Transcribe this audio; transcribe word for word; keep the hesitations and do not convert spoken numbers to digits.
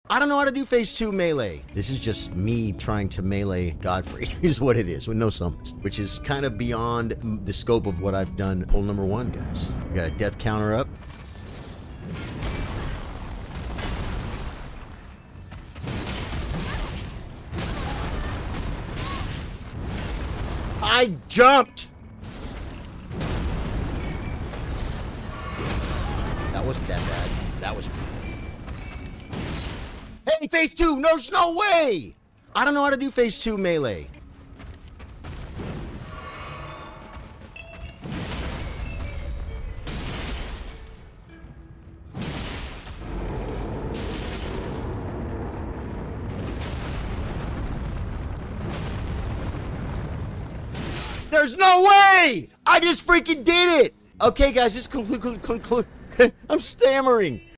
I don't know how to do phase two melee. This is just me trying to melee Godfrey, is what it is, with no summons, which is kind of beyond the scope of what I've done pull number one, guys. We got a death counter up. I jumped! That wasn't that bad. That was... Hey, phase two! No, there's no way! I don't know how to do phase two melee. There's no way! I just freaking did it! Okay, guys, just conclude, conclude. I'm stammering.